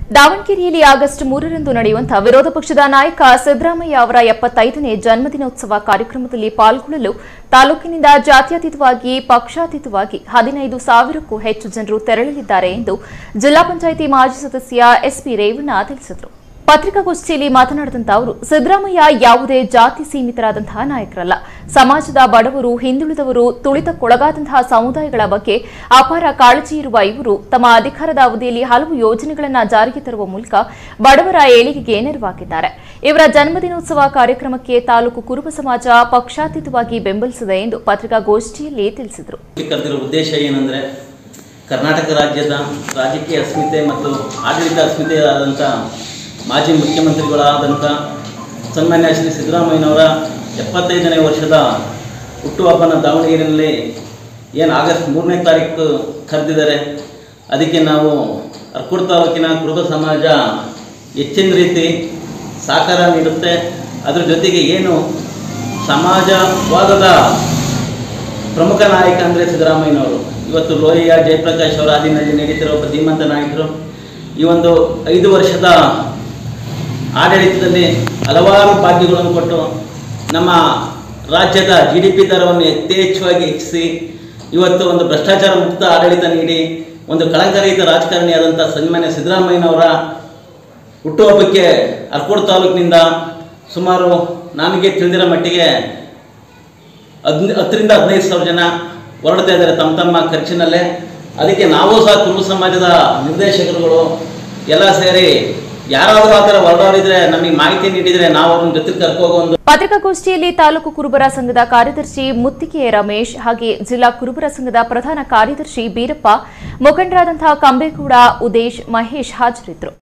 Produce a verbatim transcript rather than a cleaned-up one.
ದಾವಣಗೆರೆಯಲ್ಲಿ ಆಗಸ್ಟ್ ಮೂರರಂದು ನಡೆಯುವಂತಹ ವಿರೋಧ ಪಕ್ಷದ ನಾಯಕ ಸಿದ್ದರಾಮಯ್ಯ ಅವರ ಎಪ್ಪತ್ತೈದನೇ ಜನ್ಮದಿನೋತ್ಸವ ಕಾರ್ಯಕ್ರಮದಲ್ಲಿ ಪಾಲ್ಗೊಳ್ಳಲು ತಾಲೂಕಿನಿಂದ ಜಾತ್ಯತೀತವಾಗಿ ಪಕ್ಷಾತೀತವಾಗಿ ಹದಿನೈದು ಸಾವಿರಕ್ಕೂ ಹೆಚ್ಚು ಜನರು ತೆರಳಲಿದ್ದಾರೆ ಎಂದು ಜಿಲ್ಲಾ ಪಂಚಾಯಿತಿ ಮಾಜಿ ಸದಸ್ಯ ಎಸ್ಪಿ ರೇವಣ್ಣ ತಿಳಿಸಿದರು. ಪತ್ರಿಕಾಗೋಷ್ಠಿಯಲ್ಲಿ ಮಾತನಾಡಿದಂತ ಅವರು ಸಿದ್ದರಾಮಯ್ಯ ಯಾವುದೇ ಜಾತಿ ಸೀಮಿತರಾದಂತಹ ನಾಯಕರಲ್ಲ. ಸಮಾಜದ ಬಡವರು, ಹಿಂದುಳಿದವರು, ತುಳಿತಕ್ಕೊಳಗಾದಂತಹ ಸಮುದಾಯಗಳ ಬಗ್ಗೆ ಅಪಾರ ಕಾಳಜಿ ಇರುವ ಇವರು ತಮ್ಮ ಅಧಿಕಾರದ ಅವಧಿಯಲ್ಲಿ ಹಲವು ಯೋಜನೆಗಳನ್ನು ಜಾರಿಗೆ ತರುವ ಮೂಲಕ ಬಡವರ ಏಳಿಗೆಗೆ ನೆರವಾಗಿದ್ದಾರೆ. ಇವರ ಜನ್ಮದಿನೋತ್ಸವ ಕಾರ್ಯಕ್ರಮಕ್ಕೆ ತಾಲೂಕು ಕುರುಬ ಸಮಾಜ ಪಕ್ಷಾತೀತವಾಗಿ ಬೆಂಬಲಿಸಿದೆ ಎಂದು ಪತ್ರಿಕಾಗೋಷ್ಠಿಯಲ್ಲಿ ತಿಳಿಸಿದರು. ಉದ್ದೇಶ ಏನಂದ್ರೆ ಕರ್ನಾಟಕ ರಾಜ್ಯದ ರಾಜಕೀಯ ಅಸ್ಮಿತೆ ಮತ್ತು ಆಡಳಿತ ಅಸ್ಮಿತೆಯಾದಂಥ ಮಾಜಿ ಮುಖ್ಯಮಂತ್ರಿಗಳಾದಂಥ ಸನ್ಮಾನ್ಯ ಶ್ರೀ ಸಿದ್ದರಾಮಯ್ಯನವರ ಎಪ್ಪತ್ತೈದನೇ ವರ್ಷದ ಹುಟ್ಟುಹಬ್ಬನ ದಾವಣಗೆರೆಯಲ್ಲಿ ಏನು ಆಗಸ್ಟ್ ಮೂರನೇ ತಾರೀಕು ಕರೆದಿದ್ದಾರೆ. ಅದಕ್ಕೆ ನಾವು ಅರ್ಕೂರು ತಾಲೂಕಿನ ಕುರುಬ ಸಮಾಜ ಹೆಚ್ಚಿನ ರೀತಿ ಸಹಕಾರ ನೀಡುತ್ತೆ. ಅದರ ಜೊತೆಗೆ ಏನು ಸಮಾಜವಾದದ ಪ್ರಮುಖ ನಾಯಕ ಅಂದರೆ ಸಿದ್ದರಾಮಯ್ಯನವರು. ಇವತ್ತು ಲೋಹಿಯ ಜಯಪ್ರಕಾಶ್ ಅವರ ಅಧೀನದಲ್ಲಿ ನಡೀತಿರೋ ಒಬ್ಬ ಧೀಮಂತ ನಾಯಕರು. ಈ ಒಂದು ಐದು ವರ್ಷದ ಆಡಳಿತದಲ್ಲಿ ಹಲವಾರು ಭಾಗ್ಯಗಳನ್ನು ಕೊಟ್ಟು ನಮ್ಮ ರಾಜ್ಯದ ಜಿ ಡಿ ಪಿ ದರವನ್ನು ಯಥೇಚ್ಛವಾಗಿ ಹೆಚ್ಚಿಸಿ ಇವತ್ತು ಒಂದು ಭ್ರಷ್ಟಾಚಾರ ಮುಕ್ತ ಆಡಳಿತ ನೀಡಿ ಒಂದು ಕಳಂಕರಹಿತ ರಾಜಕಾರಣಿಯಾದಂಥ ಸನ್ಮಾನ್ಯ ಸಿದ್ದರಾಮಯ್ಯನವರ ಹುಟ್ಟುಹಬ್ಬಕ್ಕೆ ಅರ್ಕೂರು ತಾಲೂಕಿನಿಂದ ಸುಮಾರು ನನಗೆ ತಿಳಿದಿರೋ ಮಟ್ಟಿಗೆ ಹದ್ ಹತ್ತರಿಂದ ಹದಿನೈದು ಸಾವಿರ ಜನ ಹೊರಡ್ತಾ ಇದ್ದಾರೆ ತಮ್ಮ ತಮ್ಮ ಖರ್ಚಿನಲ್ಲೇ. ಅದಕ್ಕೆ ನಾವು ಸಹ ಕುರುಬ ಸಮಾಜದ ನಿರ್ದೇಶಕರುಗಳು ಎಲ್ಲ ಸೇರಿ ಯಾರಾದರೂ ಆ ಥರ ಹೊರಡೋರಿದ್ರೆ ನಮಗೆ ಮಾಹಿತಿ ನೀಡಿದರೆ ನಾವು ಅವ್ರನ್ನ ಜೊತೆ ಕರ್ಕೋಗೋ ಒಂದು. ಪತ್ರಿಕಾಗೋಷ್ಠಿಯಲ್ಲಿ ತಾಲೂಕು ಕುರುಬರ ಸಂಘದ ಕಾರ್ಯದರ್ಶಿ ಮುತ್ತಿಗೆ ರಮೇಶ್ ಹಾಗೆ ಜಿಲ್ಲಾ ಕುರುಬರ ಸಂಘದ ಪ್ರಧಾನ ಕಾರ್ಯದರ್ಶಿ ಬೀರಪ್ಪ, ಮುಖಂಡರಾದಂತಹ ಕಂಬೇಗೌಡ, ಉದೇಶ್, ಮಹೇಶ್ ಹಾಜರಿದ್ದರು.